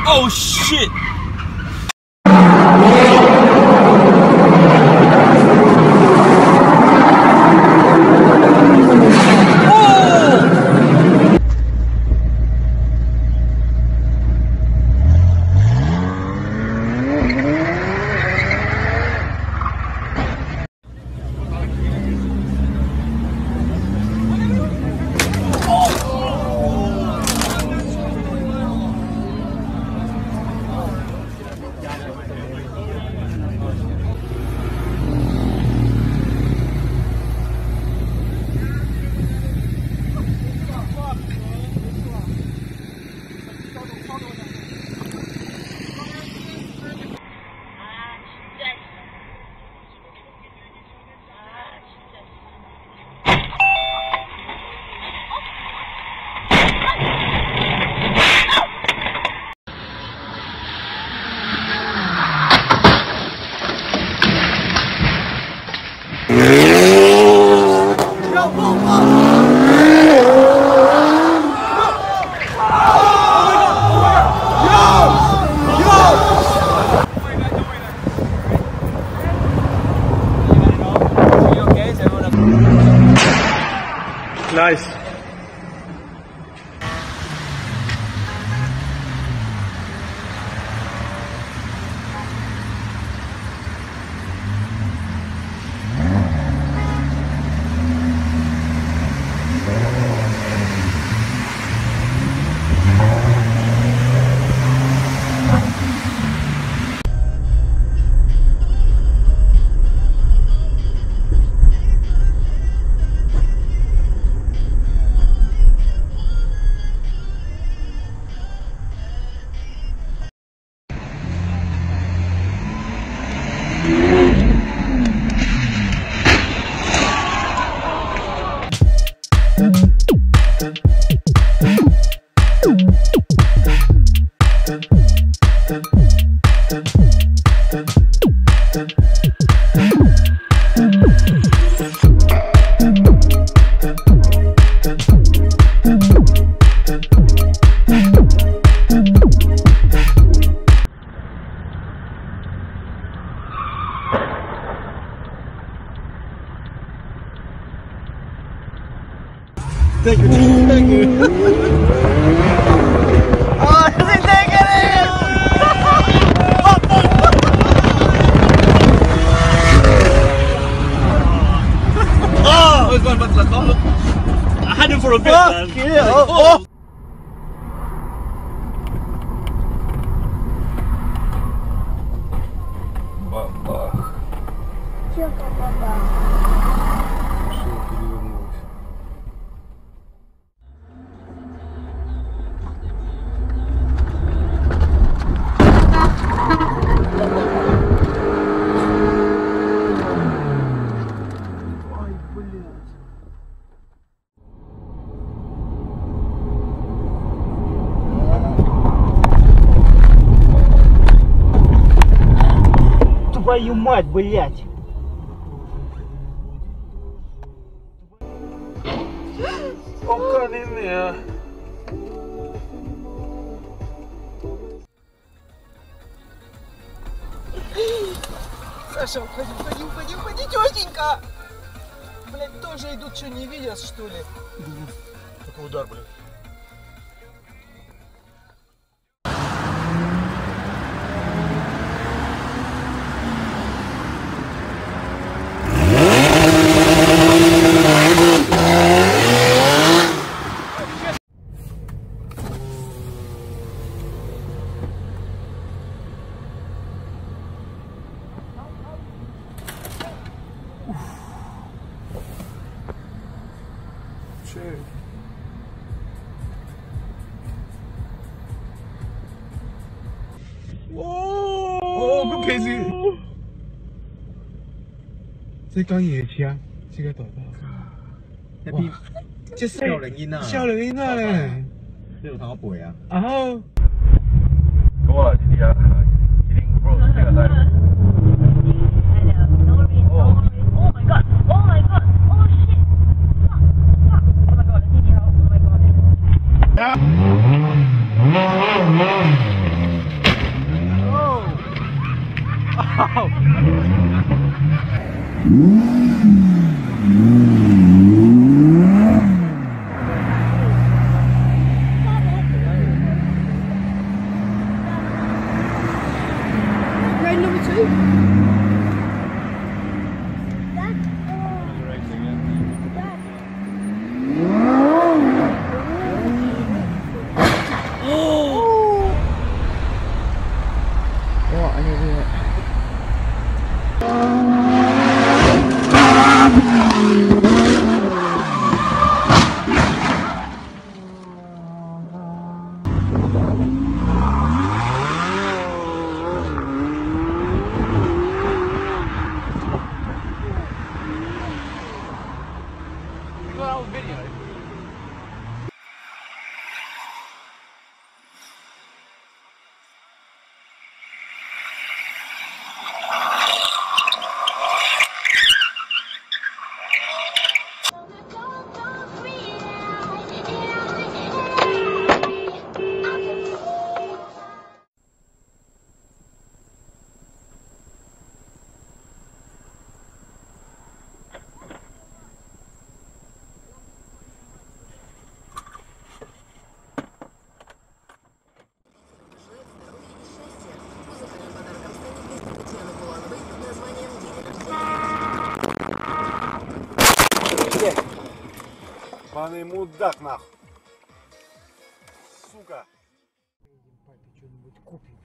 Oh shit! Nice. Thank you, thank you. Oh, sí, take it! Oh! I was going back to the car. I had him for a bit, man. Yeah. Oh. Бабах. Чё, папа? Машина перевернулась. Ой, блядь. Твою мать, блядь! Åka ner ner. Саша, уходи, тетенька! Блядь, тоже идут, что не видят, что ли? Какой удар, блядь.哦，佢企住，即係講夜車，即刻代包。 一邊即係燒靈煙啊！ 燒靈煙啊咧！ 呢度睇我背啊！ 然後多了，弟弟啊，一定 bro 这个在。 Oh my god. whole video. Паный мудак, нахуй. Сука. Папе что-нибудь купим.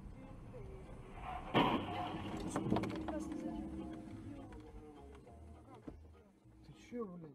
Ты чё, блядь?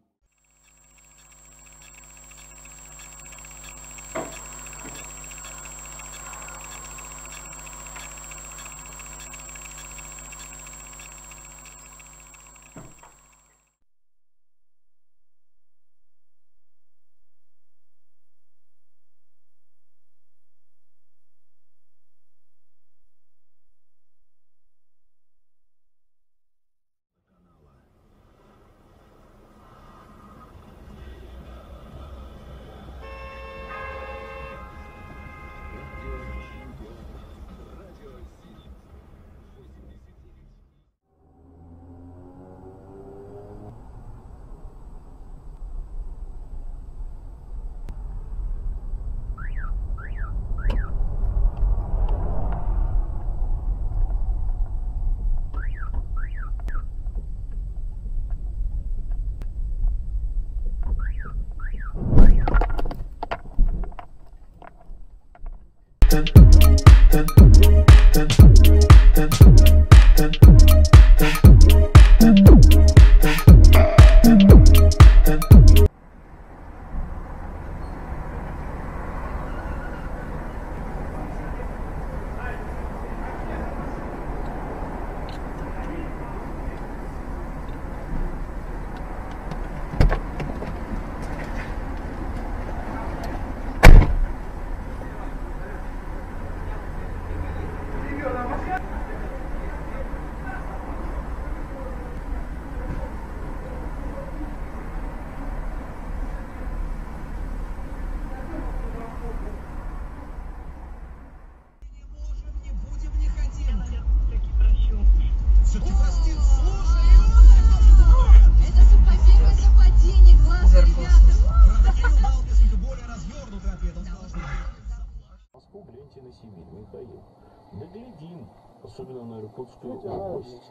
Гляньте на Сибирь, Михаил. Да глядим, особенно на Иркутскую область.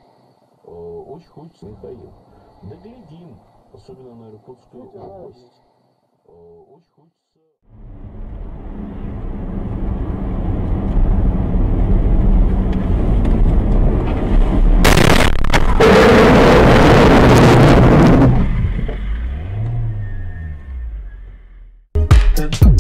Очень хочется, Михаил. Да глядим, особенно на Иркутскую область. Очень хочется. Thank you.